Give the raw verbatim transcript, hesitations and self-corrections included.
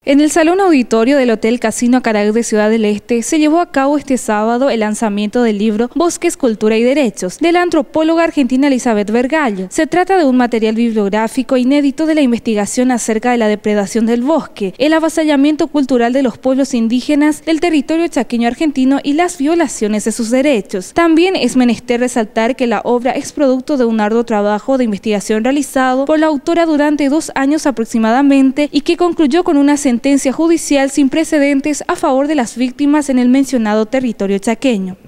En el Salón Auditorio del Hotel Casino Carac de Ciudad del Este se llevó a cabo este sábado el lanzamiento del libro Bosques, Cultura y Derechos, de la antropóloga argentina Elizabeth Vergallo. Se trata de un material bibliográfico inédito de la investigación acerca de la depredación del bosque, el avasallamiento cultural de los pueblos indígenas del territorio chaqueño argentino y las violaciones de sus derechos. También es menester resaltar que la obra es producto de un arduo trabajo de investigación realizado por la autora durante dos años aproximadamente y que concluyó con una sentencia judicial sin precedentes a favor de las víctimas en el mencionado territorio chaqueño.